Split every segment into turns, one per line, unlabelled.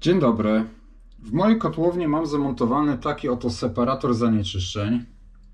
Dzień dobry. W mojej kotłowni mam zamontowany taki oto separator zanieczyszczeń.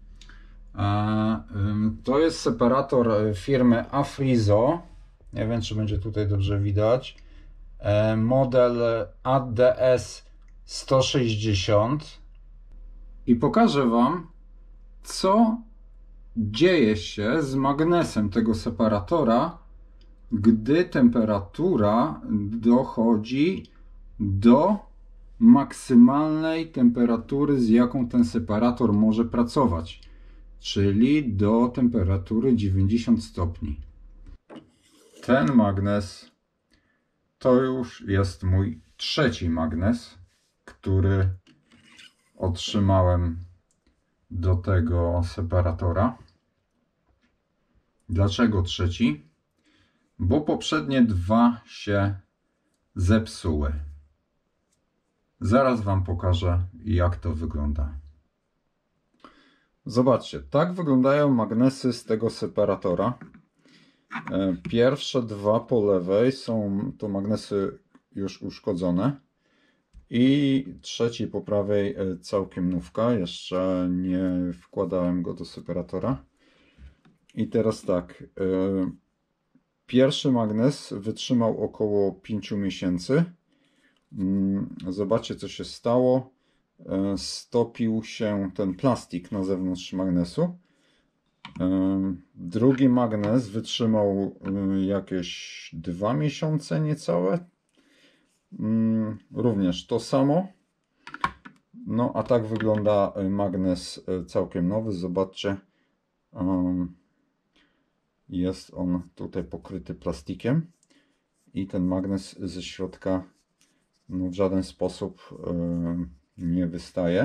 To jest separator firmy Afrizo. Nie wiem, czy będzie tutaj dobrze widać. Model ADS 160. I pokażę Wam, co dzieje się z magnesem tego separatora, gdy temperatura dochodzi do maksymalnej temperatury, z jaką ten separator może pracować, czyli do temperatury 90 stopni. Ten magnes to już jest mój trzeci magnes, który otrzymałem do tego separatora. Dlaczego trzeci? Bo poprzednie dwa się zepsuły. Zaraz Wam pokażę, jak to wygląda. Zobaczcie, tak wyglądają magnesy z tego separatora. Pierwsze dwa po lewej są to magnesy już uszkodzone. I trzeci po prawej całkiem nówka. Jeszcze nie wkładałem go do separatora. I teraz tak. Pierwszy magnes wytrzymał około 5 miesięcy. Zobaczcie, co się stało. Stopił się ten plastik na zewnątrz magnesu. Drugi magnes wytrzymał jakieś 2 miesiące niecałe. Również to samo. No a tak wygląda magnes całkiem nowy. Zobaczcie. Jest on tutaj pokryty plastikiem. I ten magnes ze środka w żaden sposób nie wystaje.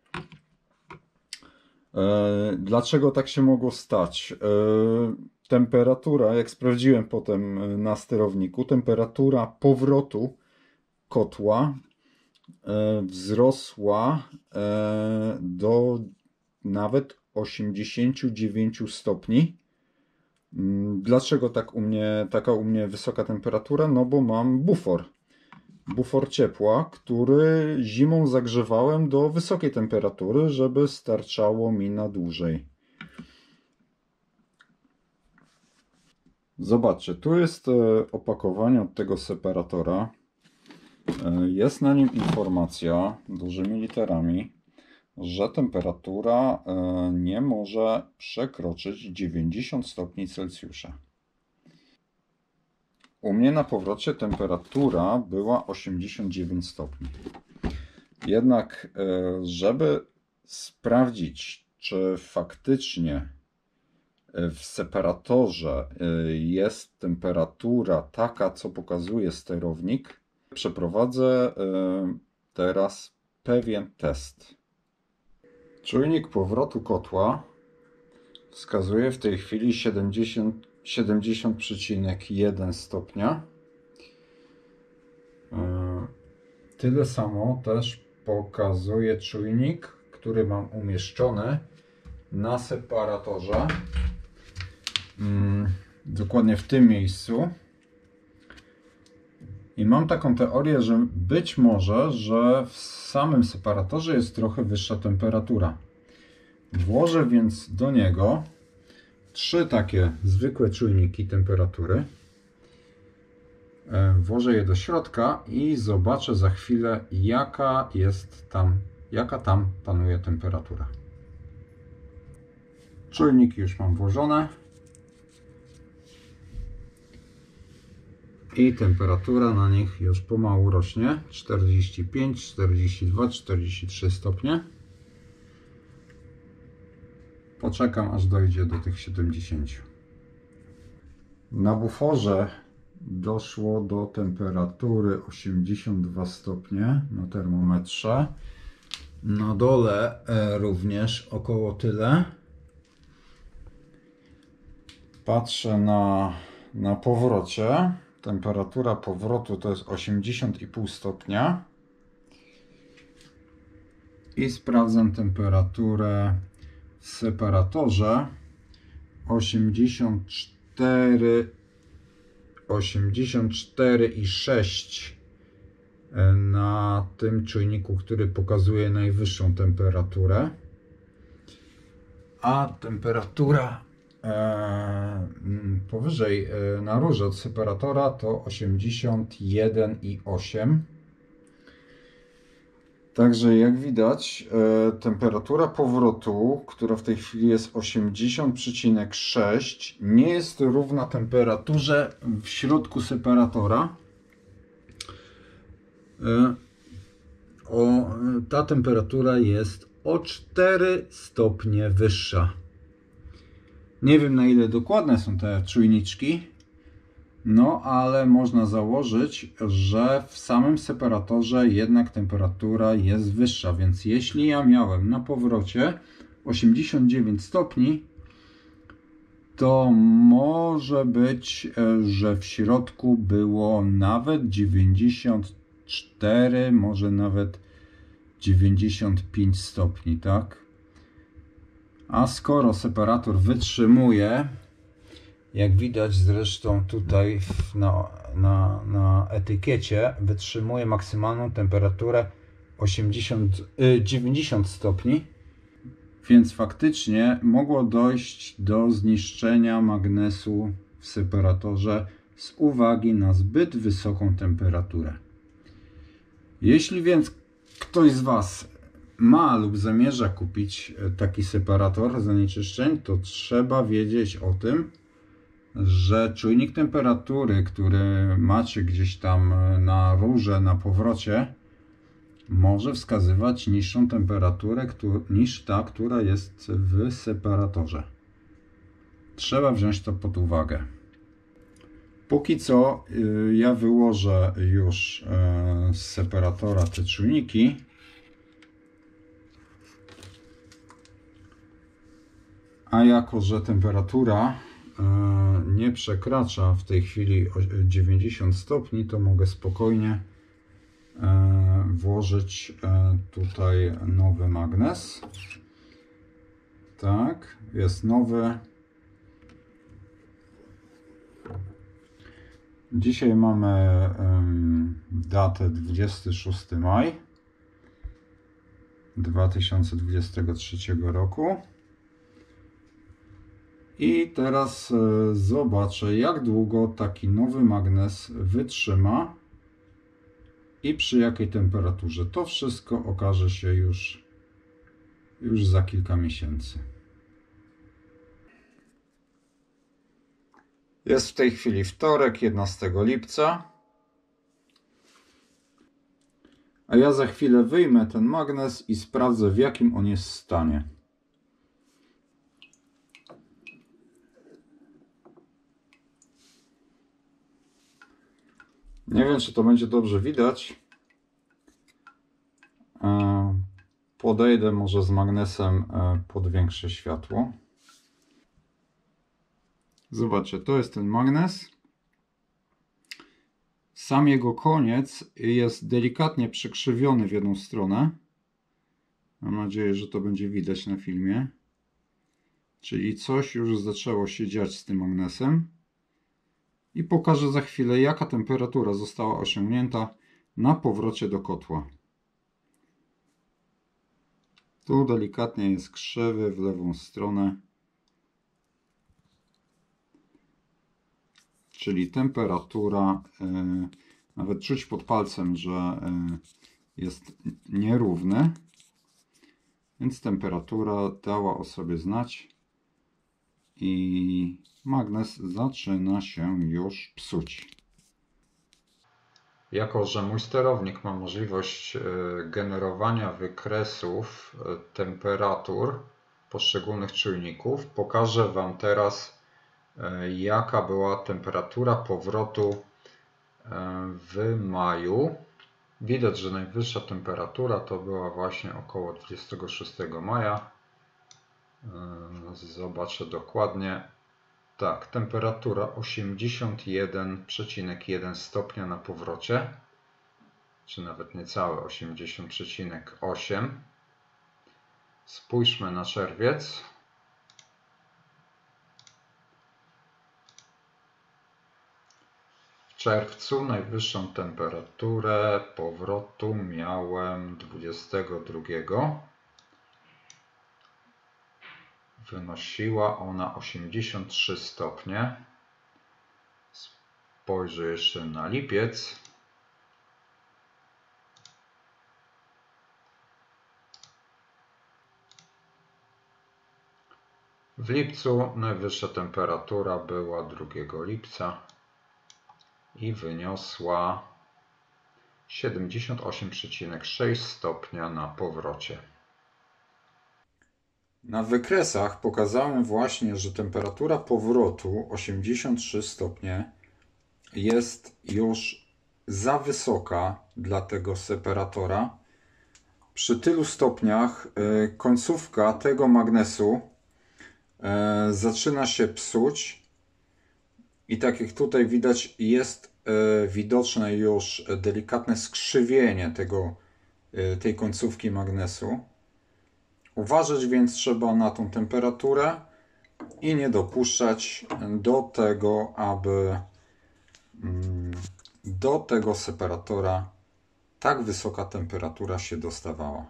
Dlaczego tak się mogło stać? Temperatura, jak sprawdziłem potem na sterowniku, temperatura powrotu kotła wzrosła do nawet 89 stopni. Dlaczego taka u mnie wysoka temperatura? No bo mam bufor ciepła, który zimą zagrzewałem do wysokiej temperatury, żeby starczało mi na dłużej. Zobaczcie, tu jest opakowanie od tego separatora. Jest na nim informacja dużymi literami, że temperatura nie może przekroczyć 90 stopni Celsjusza. U mnie na powrocie temperatura była 89 stopni. Jednak, żeby sprawdzić, czy faktycznie w separatorze jest temperatura taka, co pokazuje sterownik, przeprowadzę teraz pewien test. Czujnik powrotu kotła wskazuje w tej chwili 70,1 stopnia. Tyle samo też pokazuje czujnik, który mam umieszczony na separatorze. Dokładnie w tym miejscu. I mam taką teorię, że być może, że w samym separatorze jest trochę wyższa temperatura. Włożę więc do niego 3 takie zwykłe czujniki temperatury. Włożę je do środka i zobaczę za chwilę, jaka tam panuje temperatura. Czujniki już mam włożone. I temperatura na nich już pomału rośnie. 45, 42, 43 stopnie. Poczekam, aż dojdzie do tych 70. Na buforze doszło do temperatury 82 stopnie na termometrze. Na dole również około tyle. Patrzę na powrocie. Temperatura powrotu to jest 80,5 stopnia. I sprawdzam temperaturę w separatorze 84,6 na tym czujniku, który pokazuje najwyższą temperaturę. A temperatura powyżej na róże od separatora to 81,8. Także jak widać, temperatura powrotu, która w tej chwili jest 80,6, nie jest równa temperaturze w środku separatora. Ta temperatura jest o 4 stopnie wyższa. Nie wiem, na ile dokładne są te czujniczki, no ale można założyć, że w samym separatorze jednak temperatura jest wyższa, więc jeśli ja miałem na powrocie 89 stopni, to może być, że w środku było nawet 94, może nawet 95 stopni, tak? A skoro separator wytrzymuje, jak widać zresztą tutaj na etykiecie, wytrzymuje maksymalną temperaturę 90 stopni, więc faktycznie mogło dojść do zniszczenia magnesu w separatorze z uwagi na zbyt wysoką temperaturę. Jeśli więc ktoś z Was ma lub zamierza kupić taki separator zanieczyszczeń, to trzeba wiedzieć o tym, że czujnik temperatury, który macie gdzieś tam na rurze, na powrocie, może wskazywać niższą temperaturę niż ta, która jest w separatorze. Trzeba wziąć to pod uwagę. Póki co ja wyłożę już z separatora te czujniki. A jako że temperatura nie przekracza w tej chwili 90 stopni, to mogę spokojnie włożyć tutaj nowy magnes. Tak, jest nowy. Dzisiaj mamy datę 26 maj 2023 roku. I teraz zobaczę, jak długo taki nowy magnes wytrzyma i przy jakiej temperaturze. To wszystko okaże się już za kilka miesięcy. Jest w tej chwili wtorek, 11 lipca. A ja za chwilę wyjmę ten magnes i sprawdzę, w jakim on jest stanie. Nie wiem, czy to będzie dobrze widać. Podejdę może z magnesem pod większe światło. Zobaczcie, to jest ten magnes. Sam jego koniec jest delikatnie przekrzywiony w jedną stronę. Mam nadzieję, że to będzie widać na filmie. Czyli coś już zaczęło się dziać z tym magnesem. I pokażę za chwilę, jaka temperatura została osiągnięta na powrocie do kotła. Tu delikatnie jest krzywy w lewą stronę. Czyli temperatura, nawet czuć pod palcem, że jest nierówny. Więc temperatura dała o sobie znać i magnes zaczyna się już psuć. Jako że mój sterownik ma możliwość generowania wykresów temperatur poszczególnych czujników, pokażę Wam teraz, jaka była temperatura powrotu w maju. Widać, że najwyższa temperatura to była właśnie około 26 maja. Zobaczę dokładnie. Tak, temperatura 81,1 stopnia na powrocie, czy nawet niecałe 80,8. Spójrzmy na czerwiec. W czerwcu najwyższą temperaturę powrotu miałem 22. Wynosiła ona 83 stopnie. Spojrzę jeszcze na lipiec. W lipcu najwyższa temperatura była 2 lipca i wyniosła 78,6 stopnia na powrocie. Na wykresach pokazałem właśnie, że temperatura powrotu 83 stopnie jest już za wysoka dla tego separatora. Przy tylu stopniach końcówka tego magnesu zaczyna się psuć i tak jak tutaj widać, jest widoczne już delikatne skrzywienie tej końcówki magnesu. Uważać więc trzeba na tą temperaturę i nie dopuszczać do tego, aby do tego separatora tak wysoka temperatura się dostawała.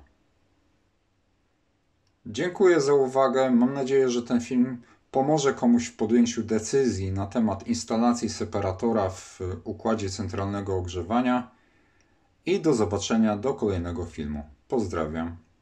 Dziękuję za uwagę. Mam nadzieję, że ten film pomoże komuś w podjęciu decyzji na temat instalacji separatora w układzie centralnego ogrzewania i do zobaczenia do kolejnego filmu. Pozdrawiam.